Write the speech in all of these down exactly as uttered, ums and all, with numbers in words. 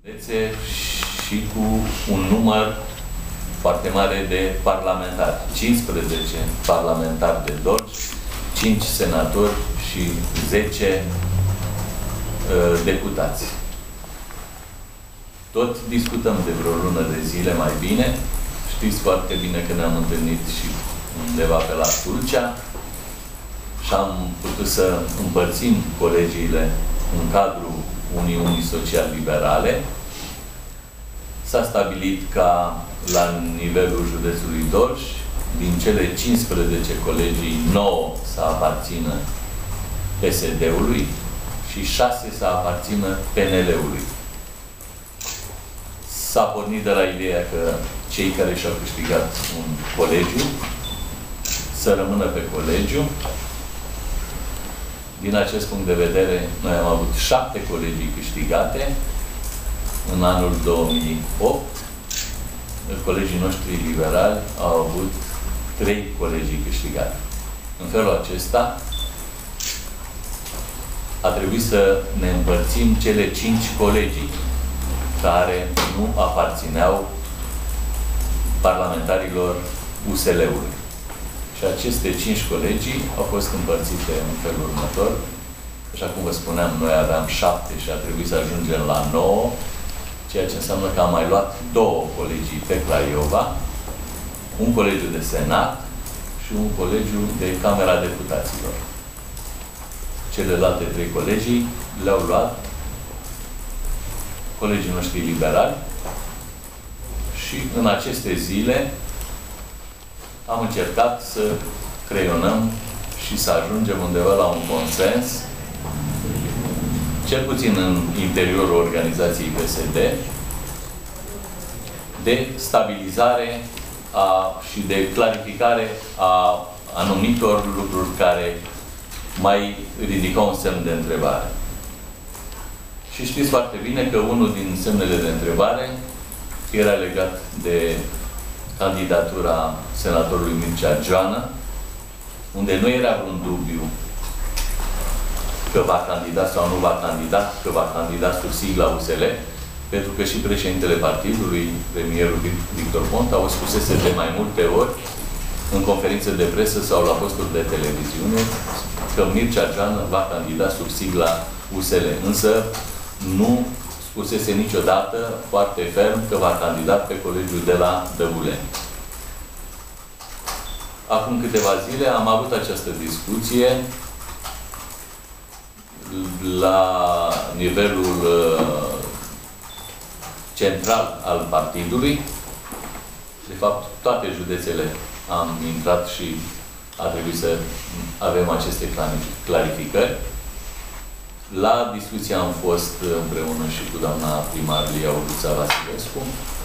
Și cu un număr foarte mare de parlamentari. cincisprezece parlamentari de Dolj, cinci senatori și zece uh, deputați. Tot discutăm de vreo lună de zile mai bine. Știți foarte bine că ne-am întâlnit și undeva pe la Tulcea și am putut să împărțim colegiile în cadrul Uniunii Social-Liberale. S-a stabilit ca la nivelul județului Dolj, din cele cincisprezece colegii, nouă să aparțină P S D-ului și șase să aparțină P N L-ului. S-a pornit de la ideea că cei care și-au câștigat un colegiu să rămână pe colegiu. Din acest punct de vedere, noi am avut șapte colegii câștigate în anul două mii opt. Colegii noștri liberali au avut trei colegii câștigate. În felul acesta a trebuit să ne împărțim cele cinci colegii care nu aparțineau parlamentarilor U S L-ului. Și aceste cinci colegii au fost împărțite în felul următor. Așa cum vă spuneam, noi aveam șapte și a trebuit să ajungem la nouă, ceea ce înseamnă că am mai luat două colegii pe Craiova, un colegiu de Senat și un colegiu de Camera Deputaților. Celelalte trei colegii le-au luat colegii noștri liberali și în aceste zile am încercat să creionăm și să ajungem undeva la un consens, cel puțin în interiorul organizației P S D, de stabilizare a, și de clarificare a anumitor lucruri care mai ridicau un semn de întrebare. Și știți foarte bine că unul din semnele de întrebare era legat de candidatura senatorului Mircea Joană, unde nu era vreun dubiu că va candida sau nu va candida, că va candida sub sigla U S L, pentru că și președintele partidului, premierul Victor Ponta, au spusese de mai multe ori, în conferințe de presă sau la posturi de televiziune, că Mircea Joană va candida sub sigla U S L. Însă nu spusese niciodată foarte ferm că va candida pe colegiul de la Dăuleni. Acum câteva zile am avut această discuție la nivelul uh, central al partidului. De fapt, toate județele am intrat și a trebuit să avem aceste clarificări. La discuție am fost împreună și cu doamna primar Liaulița Vasilescu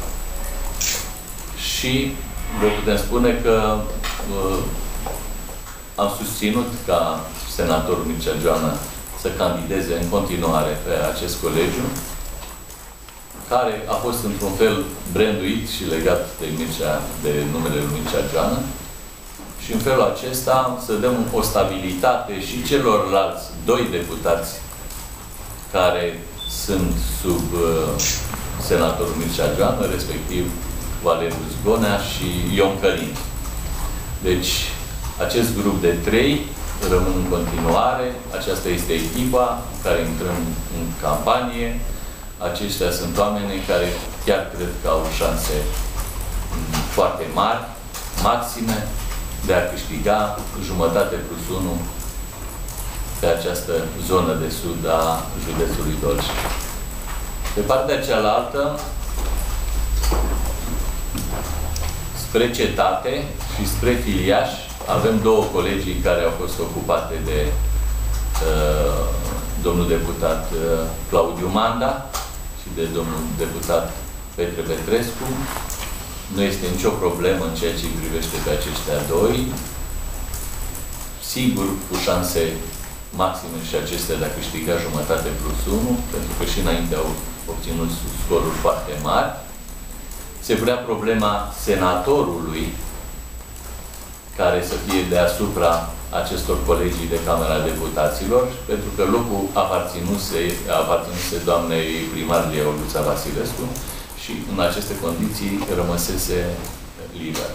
și vă putem spune că uh, am susținut ca senatorul Mircea Joană să candideze în continuare pe acest colegiu, care a fost într-un fel branduit și legat de, Mircea, de numele lui Mircea Joană. Și în felul acesta să dăm o stabilitate și celorlalți doi deputați care sunt sub uh, senatorul Mircea Joană, respectiv Valeriu Zgonea și Ion Călin. Deci, acest grup de trei rămân în continuare. Aceasta este echipa care intrăm în campanie. Aceștia sunt oameni care chiar cred că au șanse foarte mari, maxime, de a câștiga jumătate plus unu pe această zonă de sud a județului Dolj. Pe partea cealaltă, spre cetate și spre Filiaș, avem două colegii care au fost ocupate de uh, domnul deputat uh, Claudiu Manda și de domnul deputat Petre Petrescu. Nu este nicio problemă în ceea ce îi privește pe aceștia doi. Sigur, cu șanse maxime și acestea de a câștiga jumătate plus unu, pentru că și înainte au obținut scoruri foarte mari. Se vrea problema senatorului, care să fie deasupra acestor colegii de Camera Deputaților, pentru că locul aparținuse, aparținuse doamnei primar Leoluța Vasilescu și în aceste condiții rămăsese liber.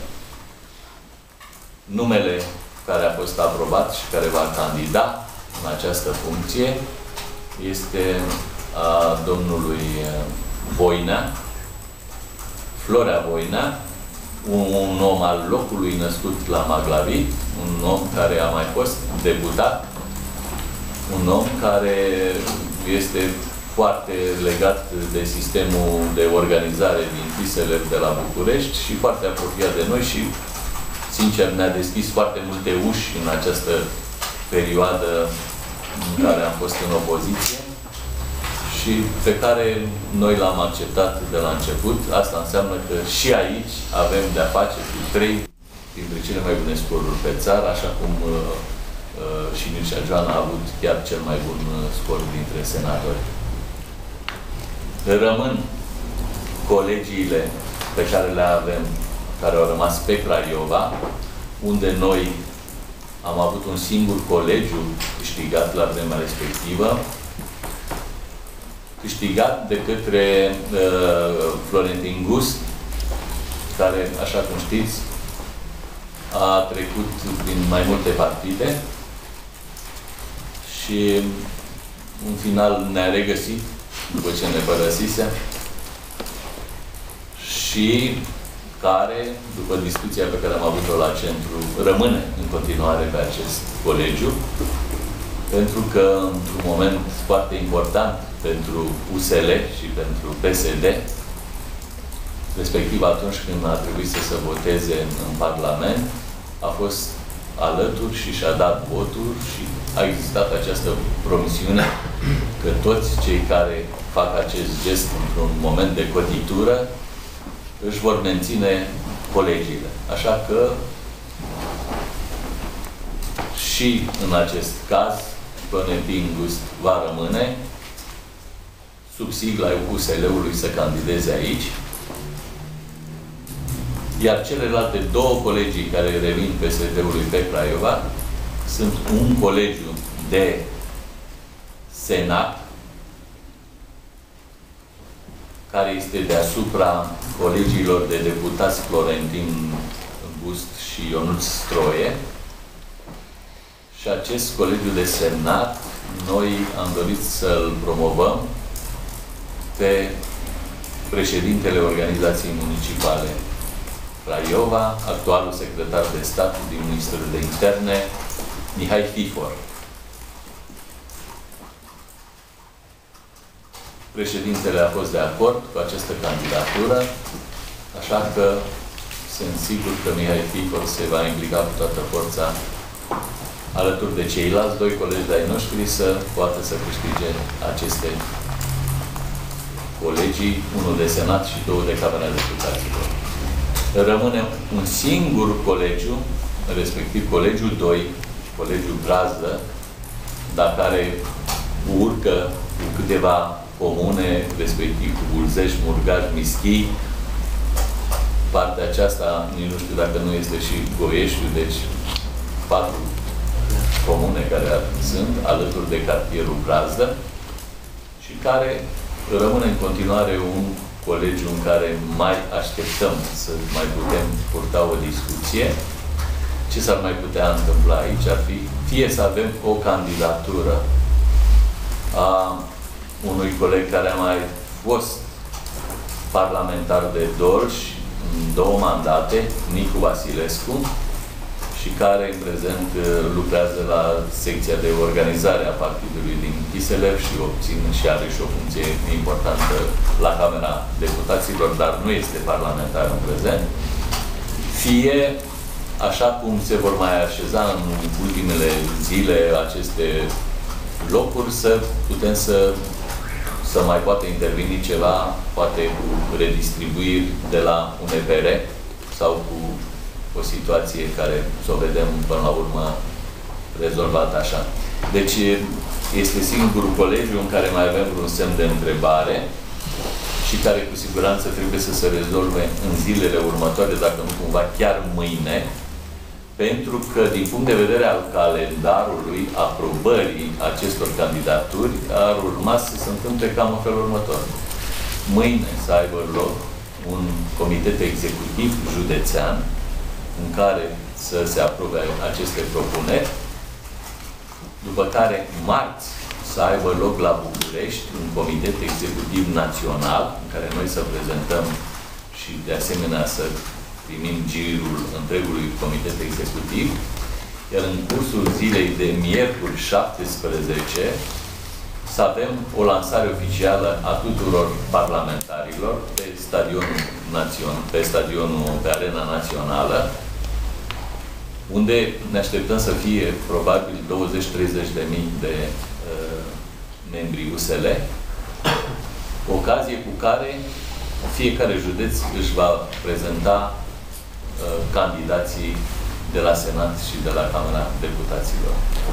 Numele care a fost aprobat și care va candida în această funcție este a domnului Voinea, Florea Voinea, un om al locului născut la Maglavit, un om care a mai fost deputat, un om care este foarte legat de sistemul de organizare din Chiseleu de la București și foarte apropiat de noi și, sincer, ne-a deschis foarte multe uși în această perioadă în care am fost în opoziție și pe care noi l-am acceptat de la început. Asta înseamnă că și aici avem de-a face cu trei dintre cele mai bune scoruri pe țară, așa cum uh, uh, și Mircea Joana a avut chiar cel mai bun uh, scor dintre senatori. Rămân colegiile pe care le avem, care au rămas pe Craiova, unde noi am avut un singur colegiu câștigat la vremea respectivă, câștigat de către uh, Florentin Gust, care, așa cum știți, a trecut prin mai multe partide și în final ne-a regăsit după ce ne părăsise și care, după discuția pe care am avut-o la centru, rămâne în continuare pe acest colegiu, pentru că, într-un moment foarte important pentru U S L și pentru P S D, respectiv atunci când a trebuit să se voteze în, în Parlament, a fost alături și și-a dat votul și a existat această promisiune că toți cei care fac acest gest într-un moment de cotitură își vor menține colegiile. Așa că și în acest caz Florentin Gust va rămâne sub sigla U S L-ului să candideze aici, iar celelalte două colegii care revin P S D-ului pe Craiova sunt un colegiu de Senat care este deasupra colegiilor de deputați Florentin Gust și Ionuț Stroie. Și acest colegiu de Senat, noi am dorit să-l promovăm pe președintele Organizației Municipale Craiova, actualul secretar de stat din Ministerul de Interne, Mihai Fifor. Președintele a fost de acord cu această candidatură, așa că sunt sigur că Mihai Fifor se va implica cu toată forța alături de ceilalți doi colegi de-ai noștri să poată să câștige aceste colegii, unul de Senat și două de Camera Deputaților. Rămâne un singur colegiu, respectiv colegiul doi, colegiul Brazdă, dar care urcă cu câteva comune, respectiv cu Bulzeș, Murgaj, Mischii. Partea aceasta, nici nu știu dacă nu este și Goieștiul, deci patru comune care sunt alături de cartierul Brazdă și care rămâne în continuare un colegiu în care mai așteptăm să mai putem purta o discuție. Ce s-ar mai putea întâmpla aici ar fi fie să avem o candidatură a unui coleg care a mai fost parlamentar de Dolj în două mandate, Nicu Vasilescu, și care în prezent lucrează la secția de organizare a partidului din Chiseleu și obține și are și o funcție importantă la Camera Deputaților, dar nu este parlamentar în prezent. Fie, așa cum se vor mai așeza în ultimele zile aceste locuri, să putem să, să mai poate interveni ceva, poate cu redistribuiri de la un E P R sau cu o situație care să o vedem până la urmă rezolvată așa. Deci este singurul colegiu în care mai avem un semn de întrebare și care cu siguranță trebuie să se rezolve în zilele următoare, dacă nu cumva chiar mâine, pentru că, din punct de vedere al calendarului aprobării acestor candidaturi, ar urma să se întâmple cam în felul următor. Mâine să aibă loc un comitet executiv județean în care să se aprobe aceste propuneri, după care marți să aibă loc la București un comitet executiv național în care noi să prezentăm și de asemenea să primim girul întregului comitet executiv, iar în cursul zilei de miercuri șaptesprezece să avem o lansare oficială a tuturor parlamentarilor pe stadionul național, pe stadionul, pe arena națională, unde ne așteptăm să fie probabil douăzeci treizeci de mii de uh, membri U S L, ocazie cu care fiecare județ își va prezenta uh, candidații de la Senat și de la Camera Deputaților.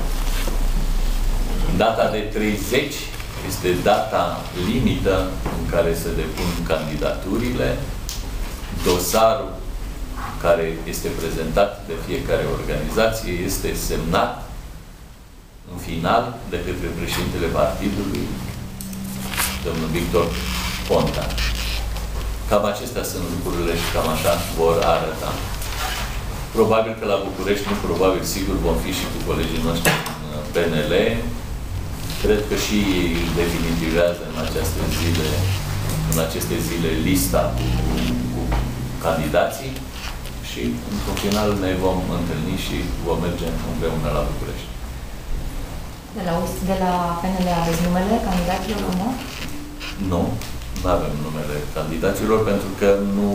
Data de treizeci este data limită în care se depun candidaturile. Dosarul care este prezentat de fiecare organizație este semnat în final de către președintele partidului, domnul Victor Ponta. Cam acestea sunt lucrurile și cam așa vor arăta. Probabil că la București, nu probabil, sigur, vom fi și cu colegii noștri în P N L. Cred că și ei definitivează în aceste zile, în aceste zile lista cu, cu candidații și, în final, ne vom întâlni și vom merge împreună la București. De la, de la P N L aveți numele candidaților, nu? Nu, nu avem numele candidaților, pentru că nu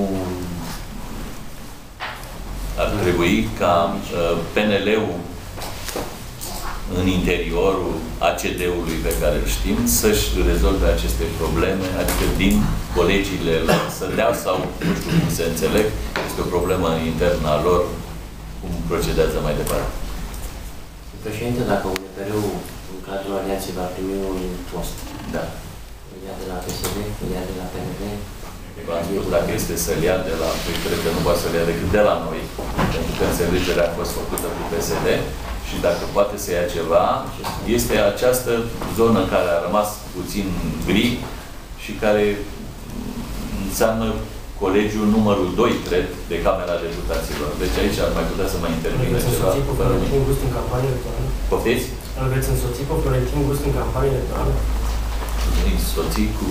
ar trebui ca uh, P N L-ul în interiorul A C D-ului pe care îl știm, să-și rezolve aceste probleme, adică din colegiile lor să dea sau, nu știu cum se înțeleg, este o problemă internă a lor, cum procedează mai departe. Președinte, dacă U D P R-ul în cadrul alianței va primi un post, da. Îl ia de la P S D, îl ia de la P N L? V-am spus, dacă este să-l ia de la, păi, cred că nu poate să-l ia decât de la noi, pentru că înțelegerea a fost făcută cu P S D și dacă poate să ia ceva, este această zonă care a rămas puțin gri și care înseamnă colegiul numărul doi, cred, de Camera Deputaților. Deci aici ar mai putea să mai intervină ceva. Îl veți însoți pe Florentin Gust în campanie electorală? Poftiți? Îl veți însoți pe Florentin Gust în campanie electorală? Însoții cu...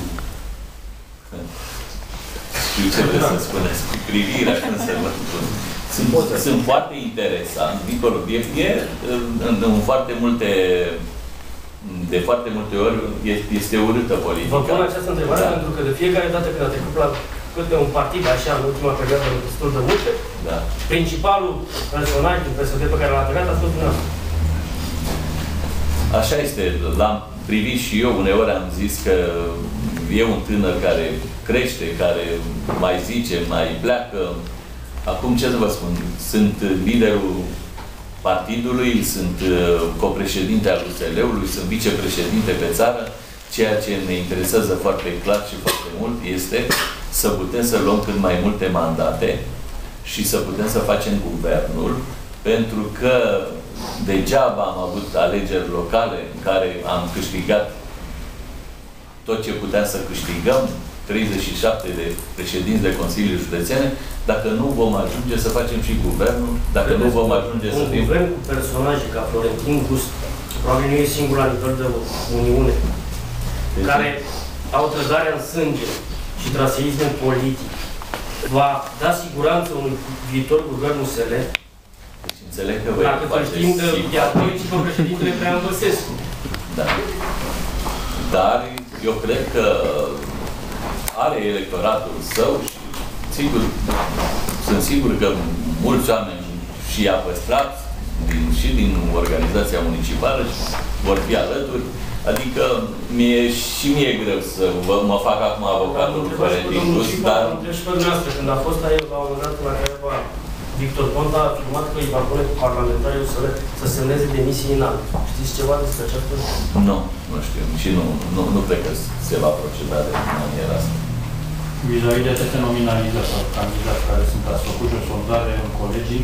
Știu ce vreți să spuneți, cu privirea, cum să vă spun. Sunt, sunt foarte interesant, dincolo, e, e în, în foarte multe, de foarte multe ori este, este urâtă politica. Vă pun această întrebare, da, pentru că de fiecare dată când a trecut la câte un partid, așa, în ultima perioadă, destul de multe, da, principalul personaj din P S D pe care l-a atacat a fost dumneavoastră. Așa este. L-am privit și eu, uneori am zis că e un tânăr care crește, care mai zice, mai pleacă. Acum, ce să vă spun? Sunt liderul partidului, sunt copreședinte al U S L-ului, sunt vicepreședinte pe țară. Ceea ce ne interesează foarte clar și foarte mult este să putem să luăm cât mai multe mandate și să putem să facem guvernul, pentru că degeaba am avut alegeri locale în care am câștigat tot ce puteam să câștigăm, treizeci și șapte de președinți de Consilii Județene, dacă nu vom ajunge să facem și guvernul, dacă nu vom ajunge să fim... Un guvern cu personaje ca Florentin Gust, probabil nu e singur la nivel de Uniune, deci, care au trădarea în sânge și traseism politic, va da siguranță unui viitor guvern U S L. Deci înțeleg că vă dacă vă știm de Iadoi și pe președintele Traian Băsescu. Da. Dar eu cred că are electoratul său și, sigur, sunt sigur că mulți oameni și i-a păstrat din, și din organizația municipală și vor fi alături. Adică mie, și mie e greu să vă, mă fac acum avocatul Florentin Gust, dar... Și pe dumneavoastră, când a fost aici la un moment dat la Craiova, Victor Ponta a afirmat că îi va pune cu parlamentarii U S L să semneze demisii înalt. Știți ceva despre această? Nu, nu știu. Și nu, nu, nu cred că se va proceda de maniera asta. Vis-a-vis de aceste nominalizări sau candidați care sunt, ați făcut o sondare în colegii,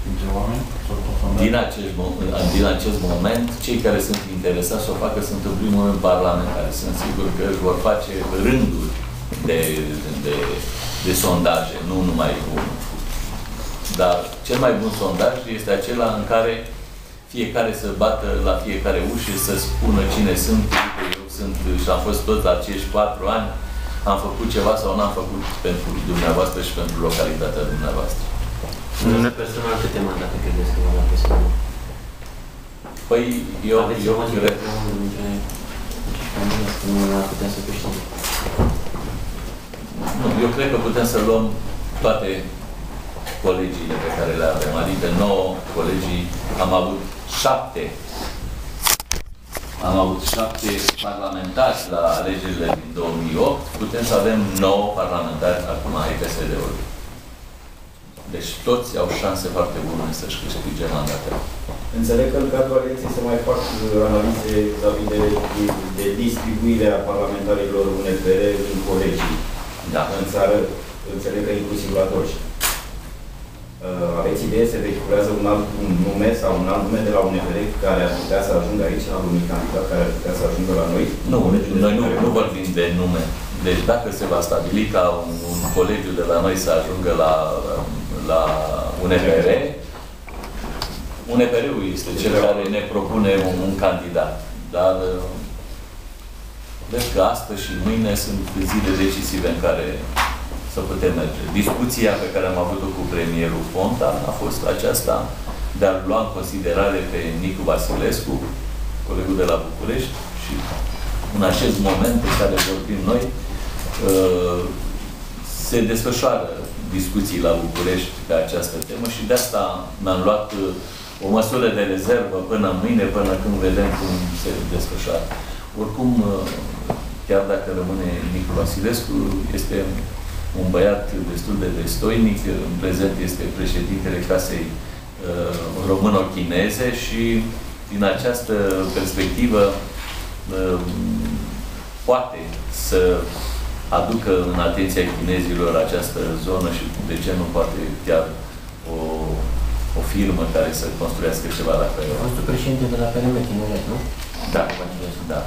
dintre oameni? Din acest, din acest moment, cei care sunt interesați să o facă sunt în primul rând parlamentari. Sunt sigur că își vor face rânduri de, de, de sondaje, nu numai unul. Dar cel mai bun sondaj este acela în care fiecare să bată la fiecare ușă, să spună cine sunt, eu sunt și am fost toți acești patru ani, am făcut ceva sau n-am făcut pentru dumneavoastră și pentru localitatea dumneavoastră. Personal, câte mandate credeți că va da personal? Păi, eu, Aveți eu cred cred... că nu ar putea să câștige. Nu, eu cred că putem să luăm toate colegiile pe care le avem, adică nouă colegii, am avut șapte am avut șapte parlamentari la alegerile din două mii opt, putem să avem nouă parlamentari acum ai P S D-ul. Deci toți au șanse foarte bune să-și câștige mandatele. Înțeleg că în cadrul elecției se mai fac analize vis-a-vis de, de distribuirea parlamentarilor U N P R în colegii. Da. În țară, înțeleg că inclusiv la Dolj. Aveți idee, se vehiculează un alt un nume sau un alt nume de la U N P R care ar putea să ajungă aici, la unui candidat care ar putea să ajungă la noi? Nu, noi nu, nu vorbim de nume. Deci dacă se va stabili ca un, un colegiu de la noi să ajungă la, la U N P R, U N P R-ul este cel care ne propune un, un candidat. Dar cred că astăzi și mâine sunt zile decisive în care să putem merge. Discuția pe care am avut-o cu premierul Ponta a fost aceasta de a lua în considerare pe Nicu Vasilescu, colegul de la București, și în acest moment în care vorbim noi, se desfășoară discuții la București pe această temă și de asta mi-am luat o măsură de rezervă până mâine, până când vedem cum se desfășoară. Oricum, chiar dacă rămâne Nicu Vasilescu, este un băiat destul de destoinic, în prezent este președintele Casei uh, româno-chineze și din această perspectivă uh, poate să aducă în atenția chinezilor această zonă și de ce nu poate chiar o, o firmă care să construiască ceva la acolo. A fost președinte de la P R M Tineret, nu? Da, da.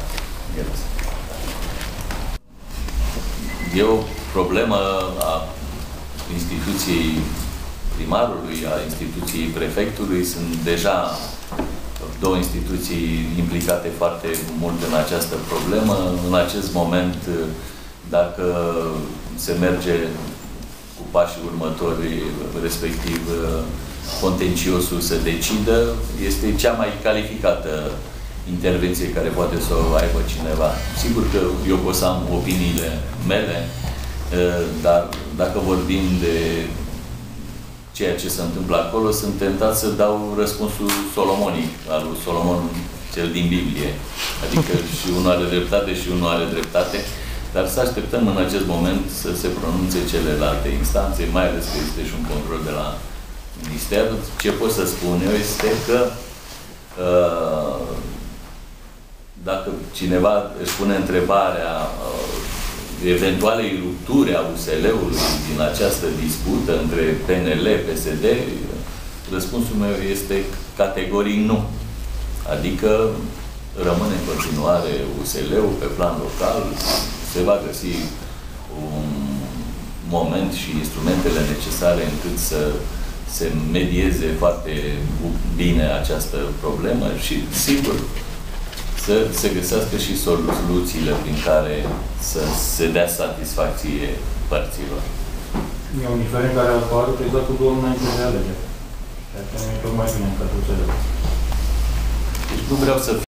E o problemă a instituției primarului, a instituției prefectului. Sunt deja două instituții implicate foarte mult în această problemă. În acest moment, dacă se merge cu pașii următori, respectiv contenciosul să decidă, este cea mai calificată intervenție care poate să o aibă cineva. Sigur că eu pot să am opiniile mele, dar dacă vorbim de ceea ce se întâmplă acolo, sunt tentat să dau răspunsul solomonic, al lui Solomon cel din Biblie. Adică și unul are dreptate și unul are dreptate, dar să așteptăm în acest moment să se pronunțe celelalte instanțe, mai ales că este și un control de la Minister. Ce pot să spun eu este că uh, dacă cineva își pune întrebarea uh, eventualei rupturi a U S L-ului din această dispută între P N L, P S D, răspunsul meu este categoric nu. Adică rămâne în continuare U S L-ul pe plan local, se va găsi un moment și instrumentele necesare încât să se medieze foarte bine această problemă și, sigur, să se găsească și soluțiile prin care să se dea satisfacție părților. E un diferent care a apărut exact cu două luni înainte de alegeri. Ceea ce nu e tocmai bine în cadrul țării. Deci nu vreau să